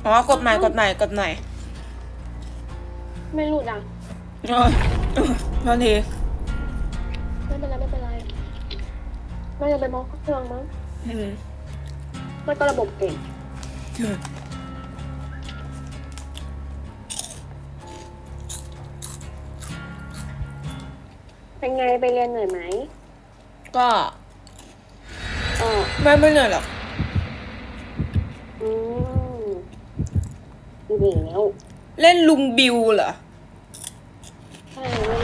อ๋อกดใหม่ไม่รู้ดังพอดีไม่เป็นไรไม่จะไปมองเครื่องมั้งมันก็ระบบเก่งเป็นไงไปเรียนเหนื่อยไหมก็ไม่เหนื่อยหรอกดีแล้วเล่นลุงบิวเหรอใช่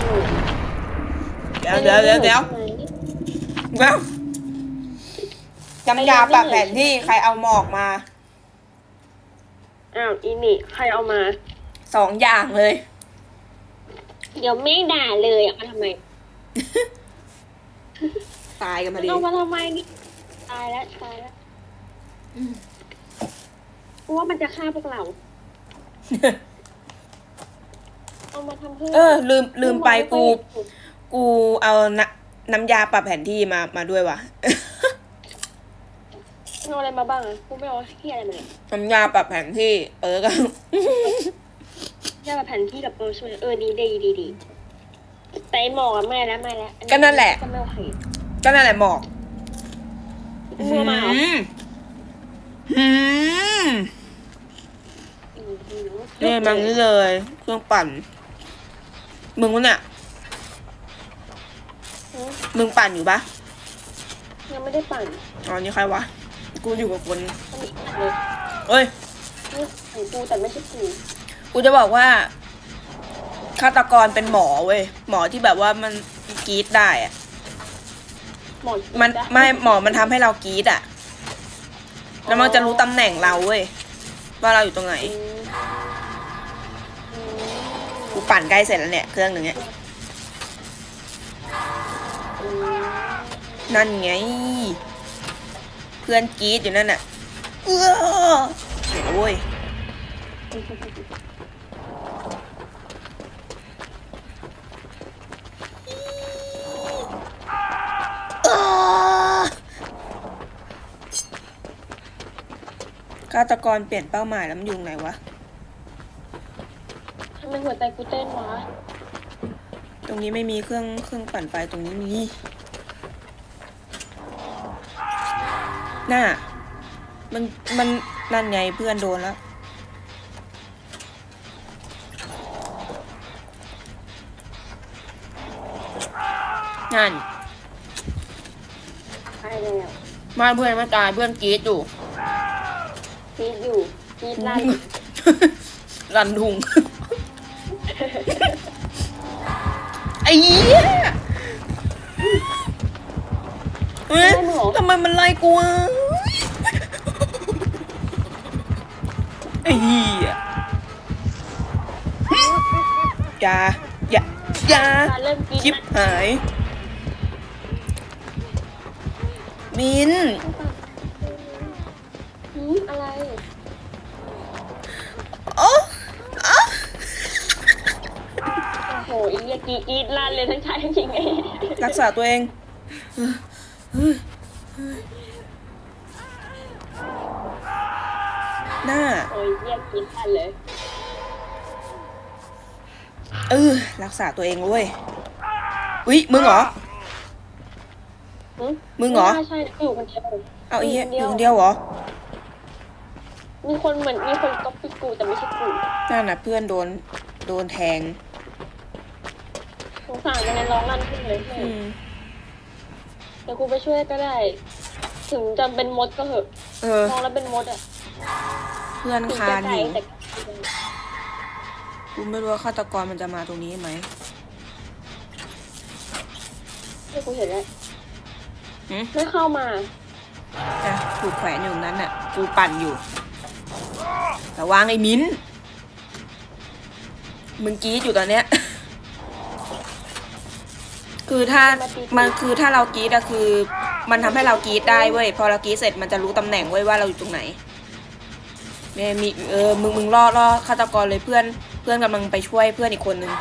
เดี๋ยวจำยาปะแผนที่ใครเอาหมอกมาอ้าวอีนี่ใครเอามา 2 อย่างเลยเดี๋ยวไม่ด่าเลยเอามาทำไมตายกันมาดิเอามาทำไมนี่ตายแล้วเพราะว่ามันจะฆ่าพวกเราเอามาทำเพื่อลืมไปกูเอาน้ำยาปรับแผนที่มาด้วยว่ะเอาอะไรมาบ้างอ่ะกูไม่เอาเหี้ยอะไรมาเลยน้ำยาปรับแผนที่ก็ยาปรับแผนที่กับช่วยดีแต่หมอกอะไม่แล้วก็นั่นแหละก็ไม่โอเคก็นั่นแหละหมอกมัวมาเหรอนี่บางนี้เลยเครื่องปั่นมึงวะเนี่ยมึงปั่นอยู่ปะยังไม่ได้ปั่นอ๋อนี่ใครวะกูอยู่กับคนเอ้ยของกูแต่ไม่ใช่กูจะบอกว่าฆาตกรเป็นหมอเว้ยหมอที่แบบว่ามันกรี๊ดได้อะหมอมันทำให้เรากรี๊ดอะแล้วมันจะรู้ตำแหน่งเราเว้ยว่าเราอยู่ตรงไหนกูปั่นใกล้เสร็จแล้วเนี่ยเครื่องหนึ่งเนี่ยนั่นไงเพื่อนกรี๊ดอยู่นั่นน่ะโอ้ยฆาตกรเปลี่ยนเป้าหมายแล้วมันอยู่ไหนวะทำไมหัวใจกูเต้นวะตรงนี้ไม่มีเครื่องปั่นไฟตรงนี้มีน่ะมันนั่นไงเพื่อนโดนแล้วนั่นใช่แล้วมาเพื่อนไม่ตายเพื่อนกรี๊ดอยู่กรี๊ดรันทุงไอ้เหี้ยทำไมมันไล่กูอ่ะไอ้เหี้ยอย่าชิบหายมินอะไรโอ้โหอีกรีดลั่นเลยทั้งชายทั้งหญิงไงรักษาตัวเองหน้าโอ้ยกรีดลั่นเลยรักษาตัวเองเว้ยอุ๊ยมึงเหรอใช่อยู่คนเดียวเอาอยู่คนเดียวเหรอมีคนก๊อปปี้กูแต่ไม่ใช่กูนั่นน่ะเพื่อนโดนแทงสงสารมันร้องลั่นขึ้นเลยเดี๋ยวกูไปช่วยก็ได้ถึงจะเป็นมดก็เหอะมองแล้วเป็นมดอ่ะเพื่อนคานอยู่กูไม่รู้ว่าฆาตกรมันจะมาตรงนี้ไหมกูเห็นแล้วไม่เข้ามาถูกแขวนอยู่นั้นน่ะกูปั่นอยู่แต่วางไอ้มิ้นมึงกรี๊ดอยู่ตอนเนี้ยคือถ้าเรากรี๊ดอะคือมันทำให้เรากรี๊ดได้เว้ยพอเรากรี๊ดเสร็จมันจะรู้ตำแหน่งเว้ยว่าเราอยู่ตรงไหนเนี่ยมีมึงล่อฆาตกรเลยเพื่อนกำลังไปช่วยเพื่อนอีกคนนึง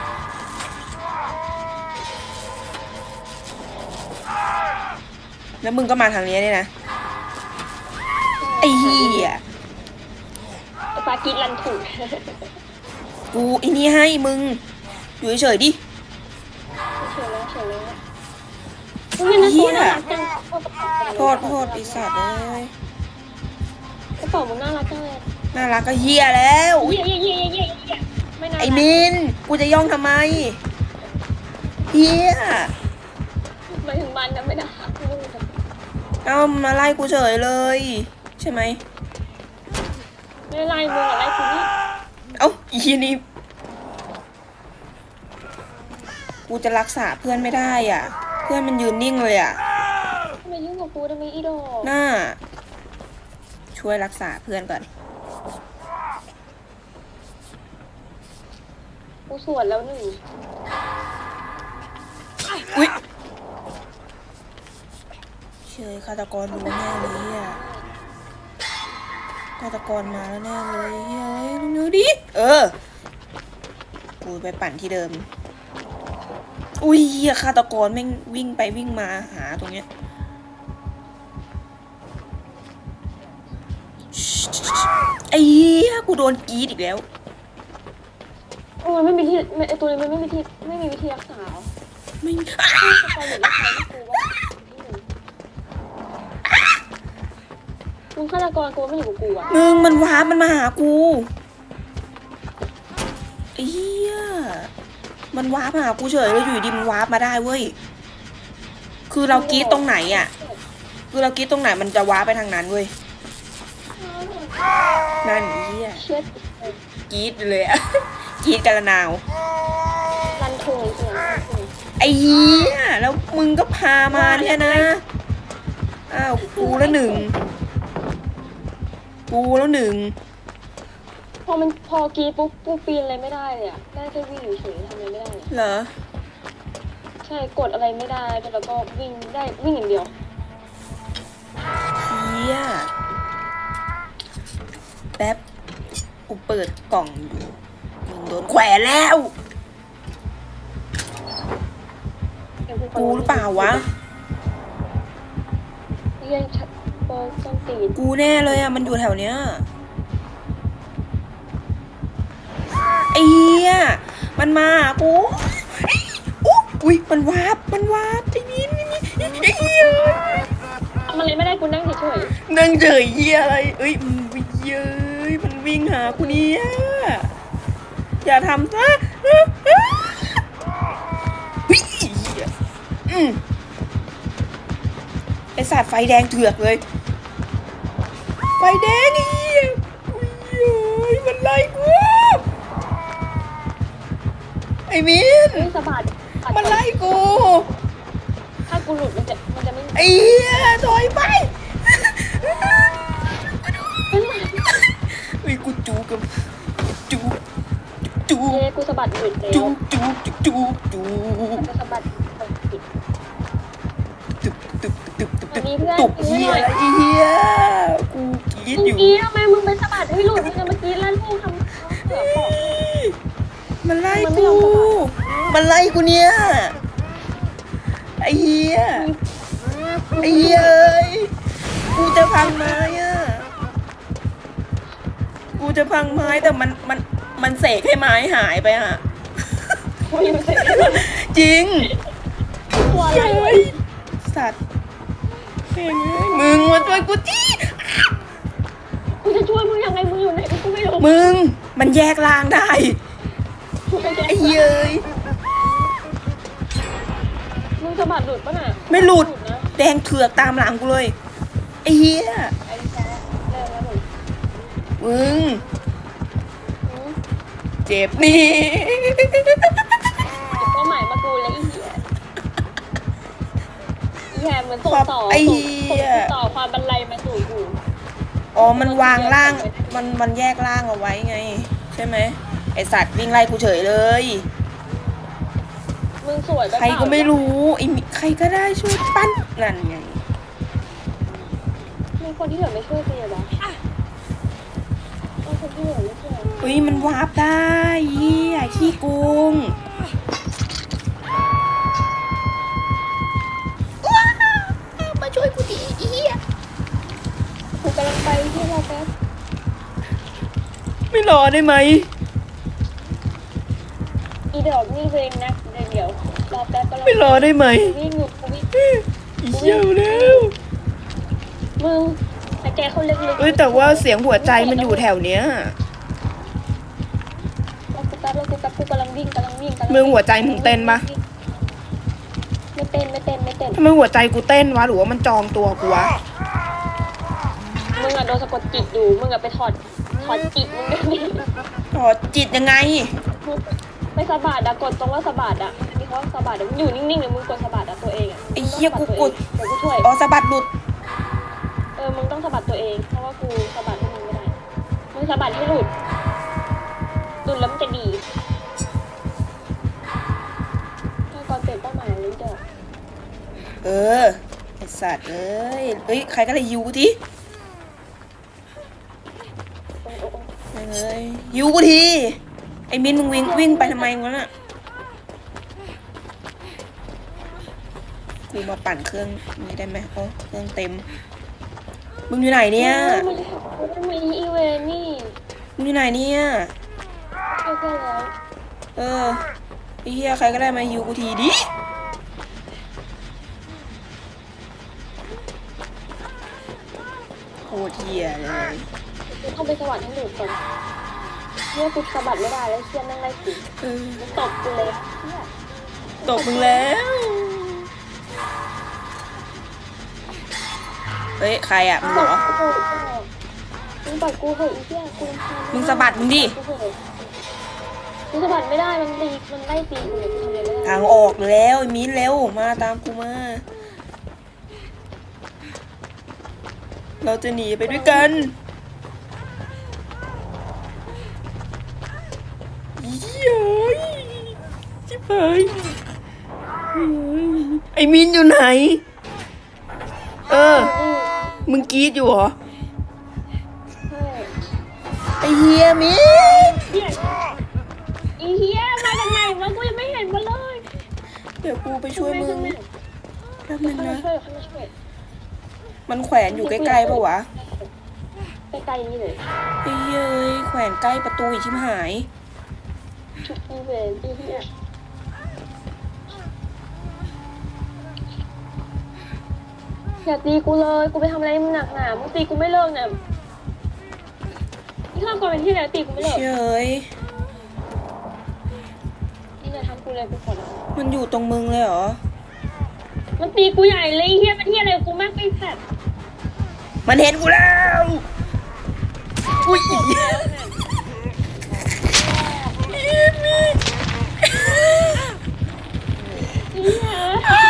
แล้วมึงก็มาทางนี้เนี่ยนะไอ้เหี้ยไปฟ้ากินรันถูกกูไอ้นี่ให้มึงอยู่เฉยๆดิเฉยแล้วเฉยแล้วนี่นะตัวน่ารักจังโทษไอ้สัตว์เอ้ยกระเป๋ามึงน่ารักจังเลยน่ารักก็เฮียแล้วเยี่ยไม่น่ารักไอ้มินกูจะย่องทำไมเฮียหมายถึงมันนะไม่น่ารักเอามาไล่กูเฉยเลยใช่ไหมไม่ไล่มึงอะไรกูนี่เอ้าอีนี่กูจะรักษาเพื่อนไม่ได้อ่ะ เพื่อนมันยืนนิ่งเลยอ่ะทำไมยุ่งกับกูทำไมอีดอกน่าช่วยรักษาเพื่อนก่อนกูสวนแล้วหนึ่งอุ๊ยเชยฆาตกรรู้แน่เลยอ่ะฆาตกรมาแล้วแน่เลยเฮ้ยเร็วๆดิกูไปปั่นที่เดิมอุ้ยเหี้ยฆาตกรแม่งวิ่งไปวิ่งมาหาตรงเนี้ยไอ้เหี้ยกูโดนกรีดอีกแล้วโอ้ยไม่มีที่ไอตัวนี้มันไม่มีวิธีรักษาไม่มีไปหรือไม่ใช้ที่กูว่ามึงฆาตกรกูไม่อยู่กับกูอ่ะมึงมันวาร์ปมันมาหากูไอ้เหี้ยมันวาร์ปมาหากูเฉยเลยอยู่ดีมันวาร์ปมาได้เว้ยคือเรากรีดตรงไหนอ่ะคือเรากรีดตรงไหนมันจะวาร์ปไปทางนั้นเว้ยนั่นไอ้เหี้ยเช็ดกรีดเลยอะ กรีดกันละนาวรันทุงเสียงรันทุงไอ้เหี้ยแล้วมึงก็พามาเนี่ยนะอ้าวกูแล้วหนึ่งพอกีปุ๊บกูปีนอะไรไม่ได้เลยอ่ะได้แค่วิ่งเฉยๆทำอะไรไม่ได้เลยเหรอใช่กดอะไรไม่ได้แล้วก็วิ่งได้วิ่งอย่างเดียวเหี้ยแป๊บกูเปิดกล่องอยู่มึงโดนแขวนแล้วกูหรือเปล่าวะเรียนชัดเปิดต้นตีนกูแน่เลยอ่ะมันอยู่แถวเนี้ยไอ้เหี้ยมันมาหากูอุ้ยมันวาบไอ้นี่ไอ้เหี้ยทำอะไรไม่ได้กูนั่งเฉยนั่งเฉยเหี้ยอะไรเอ้ยมันเย้ยมันวิ่งหากูเนี่ยอย่าทำซะวิ่งเหี้ยไอสัตว์ไฟแดงเถือกเลยไฟแดงไอ้เหี้ยอุ้ยเย้ยมันไล่กูไอ้มินๆสะบัดมันไล่กูถ้ากูหลุดมันจะไม่ไอ้เหี้ยถอยไปไอ้กูจูกับจูเย้กูสะบัดหลุดแล้วจูกูสะบัดหลุดตุบเหี้ยไอ้เหี้ยกูกรีดอยู่เมื่อกี้ทำไมมึงไปสะบัดให้หลุดมึงจะเมื่อกี้ลั่นพูดทำเสือปอกมันไล่กูเนี่ยไอ้เหี้ยเอ้ยกูจะพังไม้อะกูจะพังไม้แต่มันเสกให้ไม้หายไปอะจริงตัวอะไรเฮ้ยสัตว์เฮ้ยมึงมาช่วยกูจีกูจะช่วยมึงยังไงมึงอยู่ไหนกูไม่รู้มึงมันแยกล่างได้ไอ้เย้ยมึงสะบัดหลุดป่ะน่ะไม่หลุดนะแดงเถือกตามหลังกูเลยไอ้เหี้ยไอ้แจ๊เลิกแล้วหลุดมึงเจ็บนี่ก็หมายมากูเลยอีแฮมเหมือนส่งต่อไอ้ส่เหี้ยงต่อความบรรลัยมาสู่กูอ๋อมันวางล่างมันแยกล่างเอาไว้ไงใช่ไหมไอสัตว์วิ่งไล่กูเฉยเลยมึงสวยแบบใครก็ไม่รู้ไอ้ใครก็ได้ช่วยปั้นนั่นไงมีคนที่เหลือไม่ช่วยกูเหรอคนที่เหลือไม่ช่วยเฮ้ยมันวาร์ปได้เหี้ยขี้โกงมาช่วยกูทีเหี้ยกูกำลังไปที่เราแป๊บไม่รอได้ไหมอีดอกนี่เองนะเดี๋ยวรอแป๊บก็ไม่รอได้ไหมวิ่งอยู่กูวิ่งเยี่ยวแล้วมึงหายใจเขาลึกๆเอ้ยแต่ว่าเสียงหัวใจมันอยู่แถวเนี้ยเรากูแป๊บกูกำลังวิ่งมึงหัวใจมึงเต้นปะไม่เต้นทำไมหัวใจกูเต้นวะหรือว่ามันจองตัวกูวะมึงอะโดนสะกดจิตอยู่มึงอะไปถอดจิตมึงด้วยนี่ต่อจิตยังไงไปสะบัดอะกดตรงว่าสะบัดอะมีเขาสะบัดอะมึงอยู่นิ่งๆเดี๋ยวมึงกดสะบัดอะตัวเองอะไอ้เหี้ยกูกดเดี๋ยวกูช่วยอ๋อสะบัดหลุดมึงต้องสะบัดตัวเองเพราะว่ากูสะบัดให้มึงไม่ได้มึงสะบัดให้หลุดแล้วมันจะดีถ้าก่อนเปลี่ยนเป้าหมายเลยเด้อเออไอสัตว์เอ้ยใครก็เลยยูกูทีเอ้ยยูกูทีไอ้มินมึงวิ่งไปทำไมวะน่ะกูมาปั่นเครื่องนี้ได้ไหมโอ้เครื่องเต็มมึงอยู่ไหนเนี่ยมันมีอีเวนต์นี่มึงอยู่ไหนเนี่ยก็แล้วไอ้เหี้ยใครก็ได้มายูกูทีดิโคตรเหี้ยเลยต้องไปสวรรค์ให้หลุดก่อนเนี่ยกูสะบัดไม่ได้แล้วเชี่ยนั่งไล่ตีมันตบกูเลยเนี่ยตกมึงแล้วเฮ้ยใครอ่ะมึงเหรอมึงปัดกูเหอะอีเหี้ยกูรำคาญมึงสะบัดมึงดิมึงสะบัดไม่ได้มันไล่ตีกูเลยกูทำอะไรไม่ได้ทางออกแล้วไอ้มิ้นเร็วมาตามกูมาเราจะหนีไปด้วยกันเย้ยชิบหายไอ้มิ้นอยู่ไหนมึงกรีดอยู่เหรอใช่ไอ้เฮียมิ้นอีเหี้ยมาจากไหนวะกูยังไม่เห็นมันเลยเดี๋ยวกูไปช่วยมึงแป๊บนึงนะช่วยมันแขวนอยู่ใกล้ๆปะวะใกล้ๆนี่เลยไอ้เฮ้ยแขวนใกล้ประตูอีกชิบหายชุดอีเวนต์อีเหี้ยอย่าตีกูเลยกูไปทำอะไรมึงหนักหนามึงตีกูไม่เลิกเนี่ยที่ข้าวก่อนเป็นที่ไหนตีกูไม่เลิกเฉยนี่จะทำกูเลยกูขอร้องมันอยู่ตรงมึงเลยเหรอมันตีกูใหญ่เลยเฮียเป็นเฮียอะไรกูมากไปแสบมันเห็นกูแล้วอุ้ยอีมีเฮีย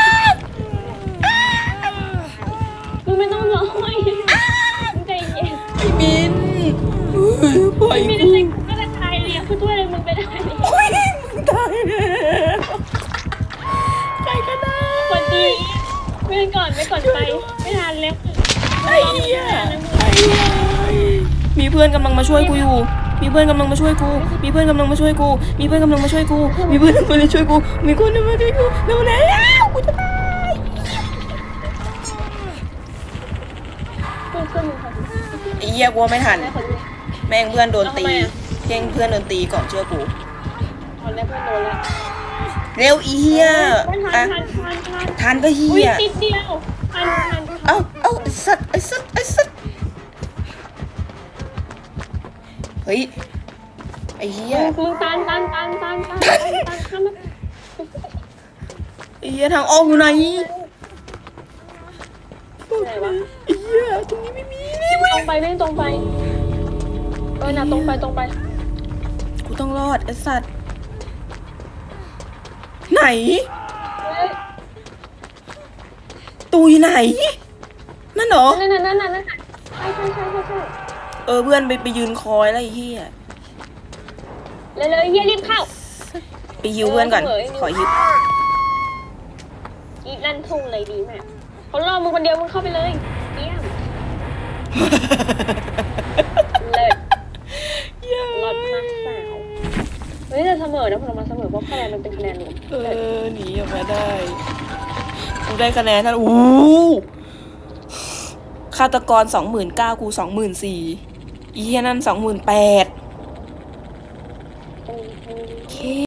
มึงไม่ต้องร้องไห้มึงใจเย็นไอ้มินปล่อยมีกูอะไรกูก็จะตายเลยกูช่วยอะไรมึงไปได้เลยโอ้ยมึงตายแล้วใครก็ได้คนดีไปก่อนไปไม่ทันแล้วไอ้เหี้ยมีเพื่อนกำลังมาช่วยกูอยู่ มีเพื่อนกำลังมาช่วยกู มีเพื่อนกำลังมาช่วยกู มีเพื่อนกำลังมาช่วยกู มีเพื่อนกำลังมาช่วยกู มีคนมาช่วยกูเร็วแล้วกูจะตายเพื่อนมึงค่ะไอ้เหี้ยกูไม่ทันแม่ขอดูแม่งเพื่อนโดนตีเพ่งเพื่อนโดนตีก่อนเชื่อกูตอนแรกเพื่อนโดนแล้วเร็วอีเหี้ยทันทันก็เหี้อุ้ยยติดเดียวทันเอ้าไอ้สัตว์ไอ้สัตว์ไอ้สัตว์เฮ้ยไอ้เหี้ยมึงตันข้ามมาไอ้เหี้ยทางออกอยู่ไหนไหนวะไอ้เหี้ยตรงนี้ไม่มีนี่เว้ยตรงไปเล่นตรงไปน่ะตรงไปกูต้องรอดไอ้สัตว์ไหนตูอยู่ไหนนั่นเหรอนั่นใช่เพื่อนไปยืนคอยแล้วไอ้เหี้ยเลยเฮียรีบเข้าไปฮิวเพื่อนก่อนขอฮิวอีลั่นทุ่งเลยดีแม่เขารอมึงคนเดียวมึงเข้าไปเลยเยี่ยมเลยรอดมากสาวเฮ้ยจะเสมอนะพอเรามาเสมอเพราะคะแนนมันเป็นคะแนนรวมหนีออกมาได้กูได้คะแนนท่านฆาตกร 29,000 กู 24,000อีเหี้ยนั่น 28,000 โอเค